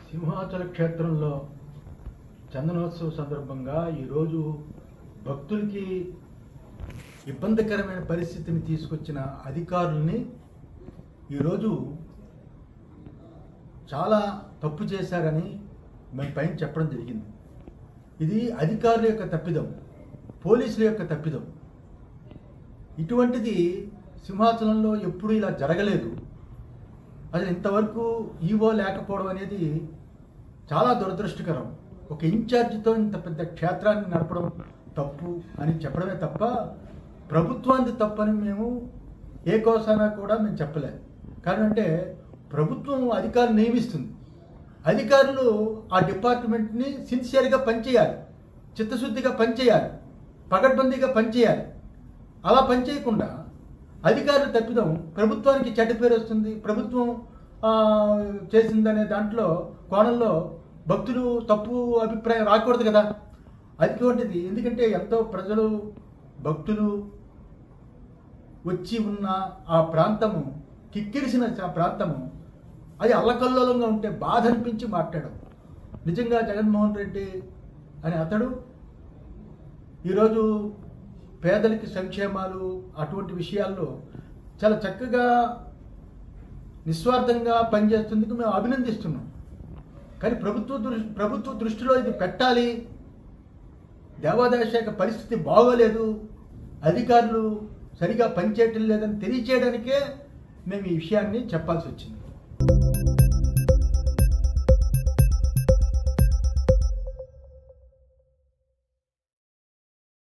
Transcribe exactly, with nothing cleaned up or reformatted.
సింహాచల క్షేత్రంలో చందనోత్సవ సందర్భంగా ఈరోజు భక్తులకి ఇబ్బందికరమైన పరిస్థితిని తీసుకొచ్చిన అధికారుల్ని ఈరోజు చాలా తప్పు చేశారని మేము పైన చెప్పడం జరిగింది. ఇది అధికారుల యొక్క తప్పిదం, పోలీసుల యొక్క తప్పిదం. ఇటువంటిది సింహాచలంలో ఎప్పుడూ ఇలా జరగలేదు. అసలు ఇంతవరకు ఈవో లేకపోవడం అనేది చాలా దురదృష్టకరం. ఒక ఇన్ఛార్జితో ఇంత పెద్ద క్షేత్రాన్ని నడపడం తప్పు అని చెప్పడమే తప్ప ప్రభుత్వానికి తప్పని మేము ఏ కోసానా కూడా మేము చెప్పలేదు. కారణం అంటే ప్రభుత్వం అధికారులు నియమిస్తుంది, అధికారులు ఆ డిపార్ట్మెంట్ని సిన్సియర్గా పనిచేయాలి, చిత్తశుద్ధిగా పనిచేయాలి, పకడ్బందీగా పనిచేయాలి. అలా పనిచేయకుండా అధికారులు తప్పిదం ప్రభుత్వానికి చెడ్డ పేరు వస్తుంది. ప్రభుత్వం చేసిందనే దాంట్లో కోణంలో భక్తులు తప్పు అభిప్రాయం రాకూడదు కదా. అటువంటిది ఎందుకంటే ఎంతో ప్రజలు భక్తులు వచ్చి ఉన్న ఆ ప్రాంతము, కిక్కిరిసిన ఆ ప్రాంతము, అది అల్లకల్లోలంగా ఉంటే బాధ అనిపించి మాట్లాడడం. నిజంగా జగన్మోహన్ రెడ్డి అనే అతడు ఈరోజు పేదలకి సంక్షేమాలు అటువంటి విషయాల్లో చాలా చక్కగా నిస్వార్థంగా పనిచేస్తుందుకు మేము అభినందిస్తున్నాం. కానీ ప్రభుత్వ దృష్టి ప్రభుత్వ దృష్టిలో ఇది పెట్టాలి, దేవాదాయ శాఖ పరిస్థితి బాగోలేదు, అధికారులు సరిగా పనిచేయటం లేదని తెలియచేయడానికే మేము ఈ విషయాన్ని చెప్పాల్సి వచ్చింది.